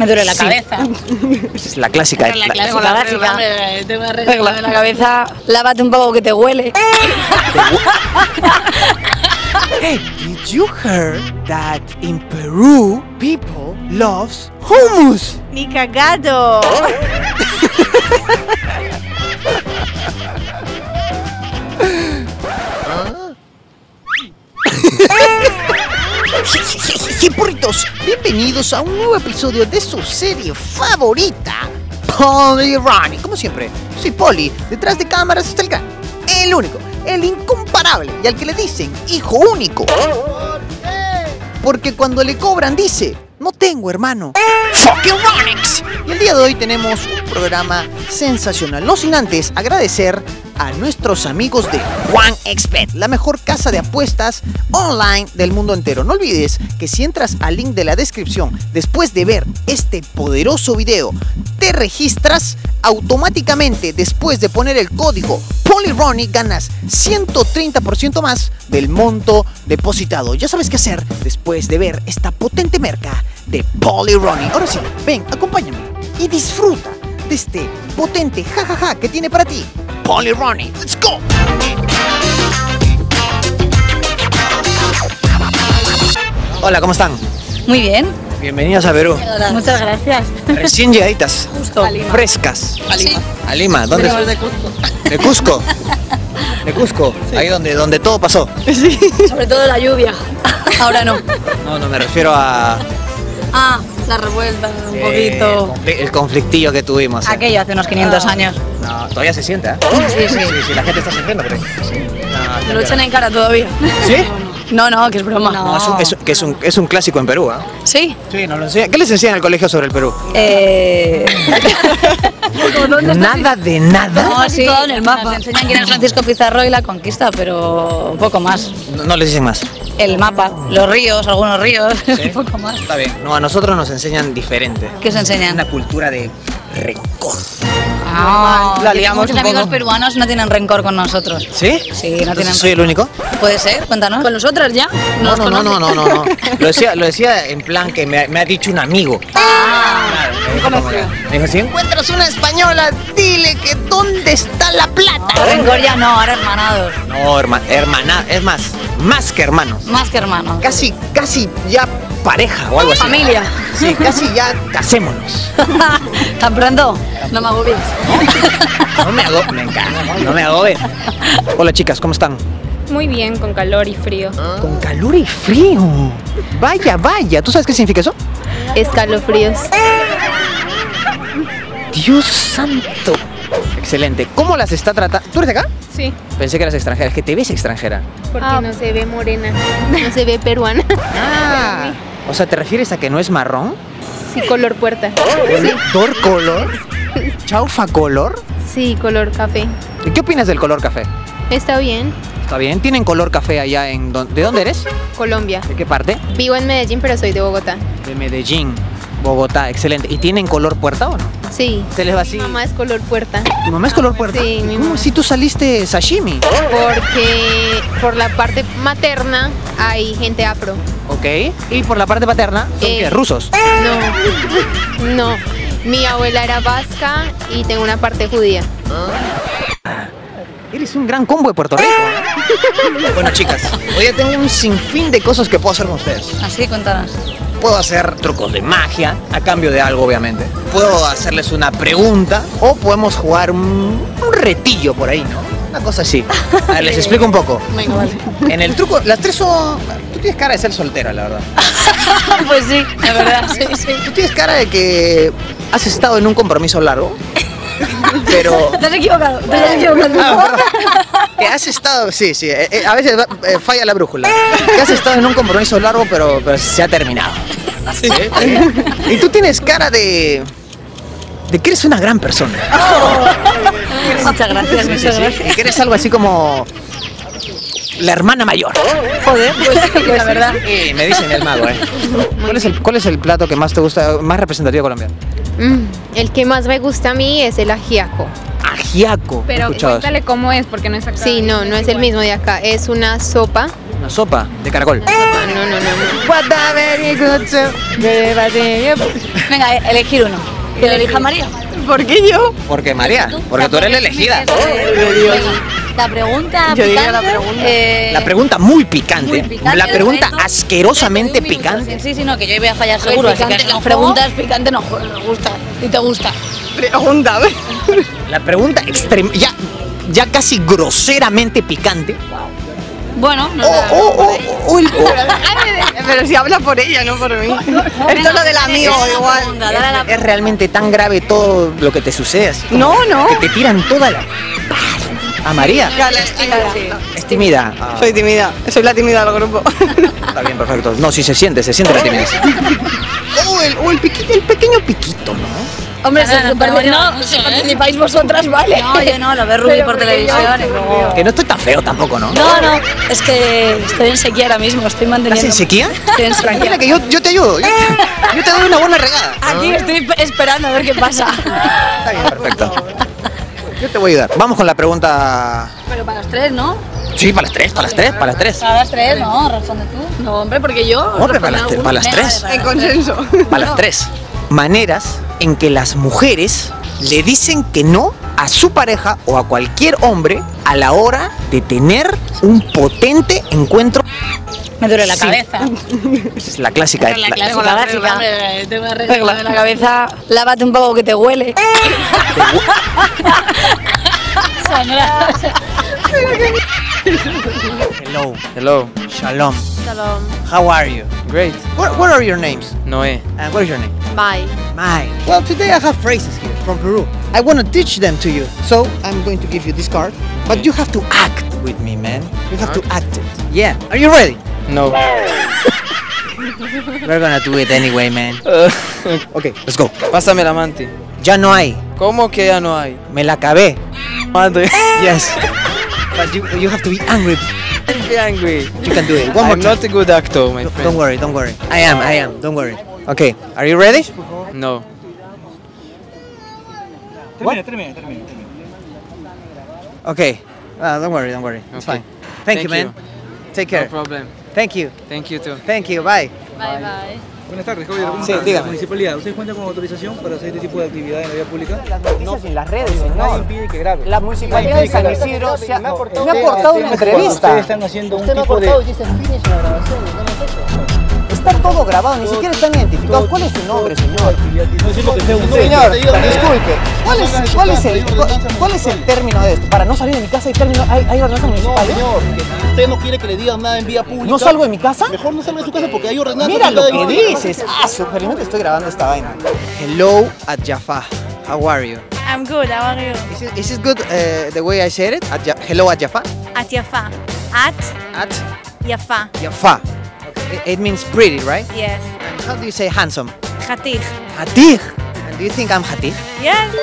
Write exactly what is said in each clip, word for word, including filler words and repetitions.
Me duele la Sí. cabeza. Es la clásica. La la- clásica, la básica. regla, Tengo una regla regla de de la cabeza. Lávate un poco que te huele. Hey, did you hear that in Peru people loves hummus? Ni cagado. Burritos, bienvenidos a un nuevo episodio de su serie favorita, Polly Ronnie. Como siempre, soy Polly, detrás de cámaras está el gran, el único, el incomparable y al que le dicen hijo único. Porque cuando le cobran dice, no tengo hermano. Fucking Ronix. Y el día de hoy tenemos un programa sensacional. No sin antes agradecer a nuestros amigos de OneXBet, la mejor casa de apuestas online del mundo entero. No olvides que si entras al link de la descripción después de ver este poderoso video, te registras automáticamente. Después de poner el código PollyRonnie ganas ciento treinta por ciento más del monto depositado. Ya sabes qué hacer después de ver esta potente merca de PollyRonnie. Ahora sí, ven, acompáñame y disfruta de este potente jajaja que tiene para ti PollyRonnie. Let's go. Hola, ¿cómo están? Muy bien. Bienvenidos a Perú. Muchas gracias. Recién llegaditas. Justo. Frescas. A Lima. A Lima. ¿Dónde? Venimos de Cusco. De Cusco. De Cusco. Ahí donde, donde todo pasó. Sí. Sobre todo la lluvia. Ahora no. No, no, me refiero a Ah, la revuelta, un eh, poquito. confli- el conflictillo que tuvimos. eh. Aquello hace unos quinientos años. No, todavía se siente, ¿eh? Sí, sí. Sí, sí, la gente está sufriendo por ahí. No, Me lo echan en cara todavía. ¿Sí? No, no, que es broma. No, es un, es, que es un, es un clásico en Perú, ¿eh? ¿Sí? Sí, nos lo enseñan. ¿Qué les enseñan en el colegio sobre el Perú? Eh... Nada de nada. No, sí, todo en el mapa. Nos enseñan quién es Francisco Pizarro y la conquista, pero un poco más. No, no les dicen más. El mapa, los ríos, algunos ríos, un poco más. Está bien. No, a nosotros nos enseñan diferente. ¿Qué os enseñan? Una cultura de rencor. Ah, La yo liamos tengo muchos un amigos poco. peruanos no tienen rencor con nosotros. ¿Sí? Sí, no Entonces, tienen ¿soy el único? ¿Puede ser? Cuéntanos. ¿Con nosotras ya? No, no, no, no, no, no, no. Lo decía, lo decía en plan que me, me ha dicho un amigo. Ah, Claro, me dijo como que- me dijo, si encuentras una española, dile que dónde está la plata. rencor ya no, ahora hermanados. No, herma, hermana, es más, más que hermanos. Más que hermanos. Casi, casi ya pareja o algo así. Familia. Sí, casi ya casémonos. ¿Tan pronto? No me agobies. No me hago, me encanta, no me hago ver. Hola chicas, ¿cómo están? Muy bien, con calor y frío. Con calor y frío. Vaya, vaya. ¿Tú sabes qué significa eso? Escalofríos. Dios santo. Excelente. ¿Cómo las está tratando? ¿Tú eres de acá? Sí, Pensé que eras extranjera. Es que te ves extranjera. porque Ah. no se ve morena, no se ve peruana. Ah. O sea, ¿te refieres a que no es marrón? Sí, color puerta. ¿Color color? ¿Chaufa color? Sí, color café. ¿Y qué opinas del color café? Está bien. Está bien. ¿Tienen color café allá en don- ¿De dónde eres? Colombia. ¿De qué parte? Vivo en Medellín, pero soy de Bogotá. De Medellín, Bogotá. Excelente. ¿Y tienen color puerta o no? Sí. Se les va así. Mi mamá es color puerta. ¿Tu mamá es color puerta? Sí, mi ¿Cómo mamá. si tú saliste sashimi? Porque por la parte materna hay gente afro. Ok. ¿Y por la parte paterna? ¿Son Eh. qué? ¿Rusos? No, no. Mi abuela era vasca y tengo una parte judía. Eres un gran combo de Puerto Rico. ¿eh? Bueno, chicas, hoy ya tengo un sinfín de cosas que puedo hacer con ustedes. Así, cuéntanos. Puedo hacer trucos de magia, a cambio de algo, obviamente. Puedo hacerles una pregunta o podemos jugar un, un retillo por ahí, ¿no? Una cosa así. A ver, les explico un poco. Venga, vale. En el truco, las tres son... Tú tienes cara de ser soltera, la verdad. Pues sí, la verdad, sí, sí. Tú tienes cara de que has estado en un compromiso largo, pero... Te has equivocado, te has equivocado. Ah, perdón. Que has estado, sí, sí, eh, eh, a veces va- eh, falla la brújula. Que has estado en un compromiso largo, pero, pero se ha terminado. ¿Sí? Y tú tienes cara de... de que eres una gran persona. Muchas gracias, Sí, sí, muchas sí. gracias. Y que eres algo así como... la hermana mayor. Joder, pues sí, la verdad. Sí, me dicen el mago, ¿eh? ¿Cuál es el, ¿Cuál es el plato que más te gusta, más representativo de Colombia? Mm, el que más me gusta a mí es el ajiaco. Ajiaco. Pero ¿Escuchados? cuéntale cómo es, porque no es acá. Sí, no, no es el mismo de acá. Es una sopa Una sopa de caracol. No, no, no, no. What a very good soup. Venga, e- elegir uno. Que lo elija María. ¿Por qué yo? Porque María, porque tú eres la elegida. La pregunta Yo diría picante, la pregunta. eh, La pregunta muy picante. muy picante, La pregunta reto. asquerosamente Te doy un minuto. picante. Sí, sí, no, que yo voy a fallar seguro. Así que picante las no preguntas picantes no juego, me gusta. Y te gusta. Pregúntame. La pregunta extrema, ya, ya casi groseramente picante. Bueno, no O, o, o, o el- o- Pero si habla por ella, no por mí. Esto es lo del amigo, igual. Dale a la es realmente tan grave todo lo que te sucede. así como No, no. Que te tiran toda la... A María. Ya, la es tímida. Es tímida. Ah, Soy tímida. Soy la tímida del grupo. está bien, perfecto. No, sí se siente, se siente la timidez. O el, o el, piquito, el pequeño piquito, ¿no? Hombre, No, no, si, pero bueno, no, si participáis vosotras, vale. No, yo no, lo veo Ruby Pero por porque televisión yo- y luego... Que no estoy tan feo tampoco, ¿no? No, no, es que estoy en sequía ahora mismo, estoy manteniendo... ¿Estás en sequía? Estoy en sequía. Tranquila, que yo, yo te ayudo. Yo te, yo te doy una buena regada. Aquí estoy esperando a ver qué pasa. Está bien, perfecto. Yo te voy a ayudar. Vamos con la pregunta... Pero para las tres, ¿no? Sí, para las tres, para las tres, para las tres. Para las tres, no, responde tú. No, hombre, porque yo... Hombre, para las, respondo para las alguna. tres. Venga, En vale, consenso. Para las tres. Maneras en que las mujeres le dicen que no a su pareja o a cualquier hombre a la hora de tener un potente encuentro. Me duele la Sí. cabeza. Esa es la clásica. La la- clásica, básica. Tengo una regla en la cabeza. Lávate un poco que te huele. O sea, no la- Hello. Hello. Shalom. Shalom. How are you? Great. What, what are your names? Noé. And what is your name? Bye. Mai. Well, today I have phrases here from Peru. I want to teach them to you. So I'm going to give you this card, but you have to act with me, man. You have to act it. Yeah. Are you ready? No. We're gonna do it anyway, man. Okay, let's go. Pásame la manti. Ya no hay. ¿Cómo que ya no hay? Me la acabé. Manti. Yes. But you, you have to be angry. Don't be angry. You can do it. One more I'm time. not a good actor, my Don't friend. worry, don't worry. I am, I am. Don't worry. Okay, are you ready? No. What? Okay. Uh, don't worry, don't worry. It's Okay. fine. Thank, you, Thank man. Take care. No problem. Thank you. Thank you too. Thank you. Bye. Bye, bye. Buenas tardes, Javier. ¿Cómo Sí, está? dígame. Municipalidad, ¿usted cuenta con autorización para hacer este tipo de actividad en la vía pública? Las noticias en las redes, Nadie señor. impide que grabe. La municipalidad de San Isidro se ha, me ha cortado una Ustedes entrevista. están haciendo un Usted me ha tipo de... cortado y dice finish la grabación. y no hemos hecho. Está todo grabado, ni siquiera están identificados. ¿Cuál es su nombre, señor? No decimos que sea un Señor, disculpe. ¿Cuál es, cuál, es el, cuál, cuál es el término de esto? Para no salir de mi casa hay término, hay, hay ordenanza No, municipal. señor, que si usted no quiere que le digan nada en vía pública... ¿No salgo de mi casa? Mejor no salga de su casa porque hay ordenanza... Mira lo de que cada- dices. Ah, supermente estoy grabando esta vaina. Hello at Jaffa. How are you? I'm good, how are you? Is it, is it good uh, the way I said it? At Ja- hello at Jaffa? At Yafa. At At Yafa. Jaffa. It, it means pretty, right? Yes. And how do you say handsome? Khatij. Hatij. And do you think I'm Hatij? Yes.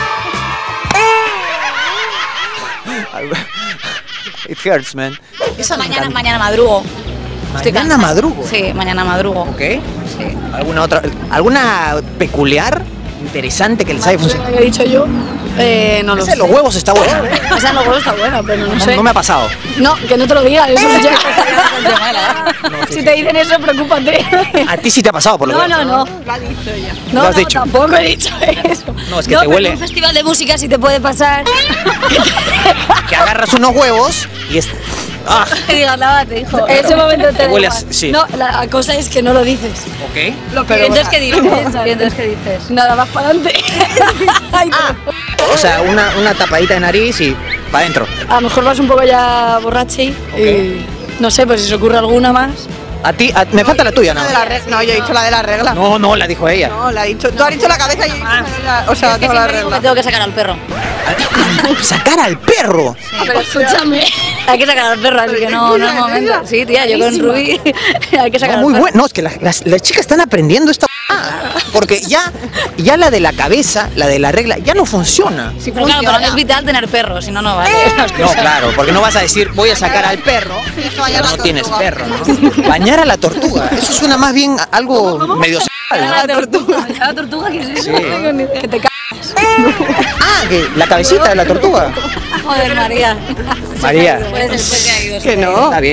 It hurts, man. Esa me Mañana, encanta. mañana madrugo. Estoy Mañana cansada. madrugo. Sí, mañana madrugo. Ok. Sí. ¿Alguna otra? ¿Alguna peculiar? Interesante que les haya funcionado. ¿Qué he dicho yo? Eh, no lo Ese sé. de los huevos está bueno. O sea, los huevos está bueno, pero no, No, sé. no me ha pasado. No, que no te lo digan, eso es ya. Si te dicen eso, preocúpate. A ti sí te ha pasado, por lo No, que no, no. Lo ha dicho ella. No, Lo has no, dicho. tampoco he dicho eso. No, es que no, te pero huele. en un festival de música sí te puede pasar. Que agarras unos huevos y es. ¡Ah! Que digas, lávate, hijo. En ese momento te da Huele igual. a- sí. No, la cosa es que no lo dices. Ok. Lo que entonces, ¿qué dices? Y entonces, ¿qué dices? Nada, más para adelante. Ay, O sea, una, una tapadita de nariz y para adentro. a lo mejor vas un poco ya borrachi y no sé, pues si se ocurre alguna más. A ti, a- me falta la tuya, ¿no? La de la regla. No, yo he dicho la de la regla. No, no, la dijo ella. No, la ha dicho. Tú has dicho la cabeza y yo he dicho la de la- O sea, Es que toda la siempre digo que regla. tengo que sacar al perro. Sacar al perro. Pero escúchame, hay que sacar al perro, así que no, no es momento. Sí, tía, yo con Rubí hay que sacar No, al muy perro. bueno. No, es que las, las- las chicas están aprendiendo esta. Porque ya, ya la de la cabeza, la de la regla, ya no funciona. Sí, pero claro, pero es vital tener perros, si no, no vale. No, claro, porque no vas a decir voy a sacar al perro, pero no tienes perro, ¿no? Bañar a la tortuga, eso suena más bien a algo medio sexual, La ¿no? tortuga, la tortuga, ¿qué es eso? Que te cagas. Ah, que la cabecita de la tortuga. Joder, María. María, Puede ser, puede ser que hay dos. Que no. está bien.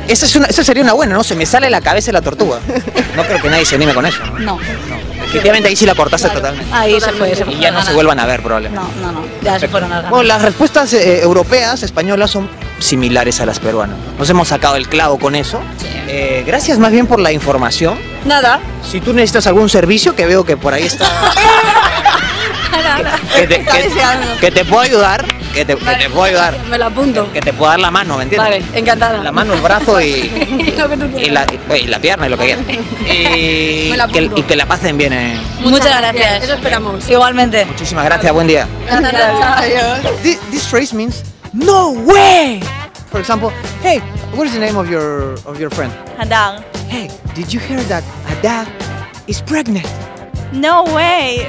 Esa, es una, esa sería una buena, ¿no? Se me sale la cabeza de la tortuga. No creo que nadie se anime con eso, ¿no? No. Definitivamente ahí sí la cortaste totalmente. Ahí se fue, se fue. Y ya no se vuelvan a ver, probablemente. No, no, no. Ya se fueron a Bueno, las respuestas eh, europeas, españolas, son similares a las peruanas. Nos hemos sacado el clavo con eso. Sí. Eh, gracias más bien por la información. Nada. Si tú necesitas algún servicio, que veo que por ahí está... Nada. que, te, que, que te puedo ayudar, que te, que te puedo ayudar. Me la apunto. Que te puedo dar la mano, ¿me entiendes? Vale, encantada. La mano, el brazo y, Lo que tú y, quieras. la, y la pierna y lo que quieras. Y Me la que, apunto. y que la pasen bien. Eh. Muchas gracias. Eso esperamos. Igualmente. Muchísimas gracias, buen día. Gracias. This, this phrase means no way. For example, hey, what is the name of your of your friend? Hadar. Hey, did you hear that Ada is pregnant? No way.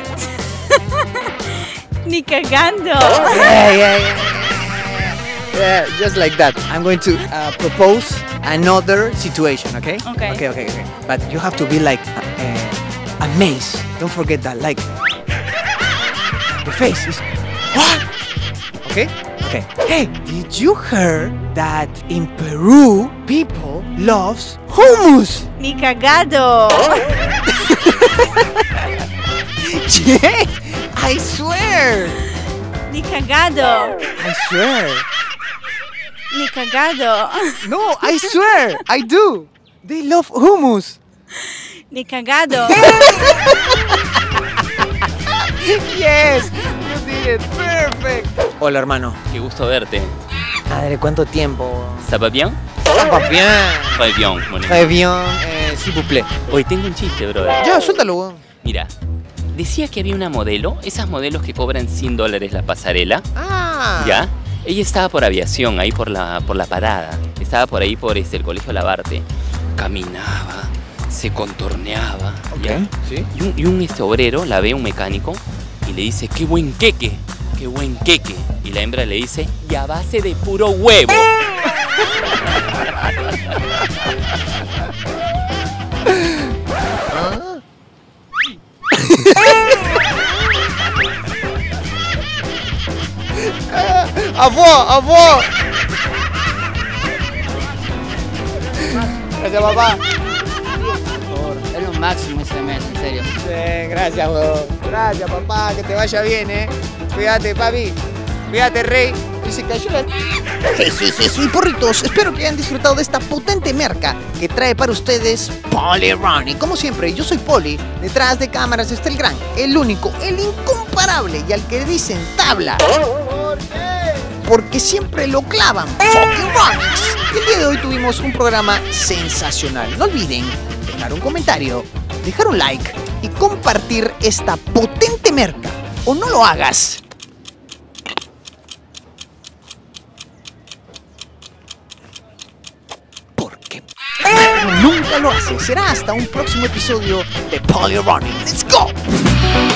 Ni cagando. Yeah, yeah, yeah. Yeah, just like that. I'm going to uh, propose another situation, okay? Okay. Okay, okay, okay. But you have to be like uh, amazed. Don't forget that. Like the face is what? Okay, okay. Hey, did you hear that in Peru people loves hummus? Ni cagado. Yeah, I swear. Ni cagado. I swear. Ni cagado. No, I swear. I do. They love hummus. Ni cagado. Yes, you did it. Perfect. Hola, hermano. Qué gusto verte. Madre, ¿cuánto tiempo? ¿Ça va bien? Ça va bien. Très bien, mon ami. Très bien, eh, s'il vous plaît. Hoy tengo un chiste, brother. Ya, suéltalo, weón. Mira, decía que había una modelo, esas modelos que cobran cien dólares la pasarela, Ah. ¿ya? Ella estaba por aviación, ahí por la, por la parada. Estaba por ahí por este, el colegio Labarte. Caminaba, se contorneaba, ¿ya? Ok, sí. Y un, y un este, obrero la ve, un mecánico, y le dice, ¡qué buen queque! ¡Qué buen queque! Y la hembra le dice, ¡y a base de puro huevo! ¡Afo! ¡Afo! Gracias, papá. Es lo máximo ese mes, en serio. Sí, gracias, weón. Gracias, papá. Que te vaya bien, eh. Cuídate, papi. Cuídate, rey. Y se cayó la... Jesús, Jesús y porritos, espero que hayan disfrutado de esta potente merca que trae para ustedes Polly Ronnie. Como siempre, yo soy Polly. Detrás de cámaras está el gran, el único, el incomparable y al que le dicen tabla. ¿Por qué? Porque siempre lo clavan. Fucking Ronix. El día de hoy tuvimos un programa sensacional. No olviden dejar un comentario, dejar un like y compartir esta potente merca. O no lo hagas. Porque nunca lo hace. Será hasta un próximo episodio de Polly Running. ¡Let's go!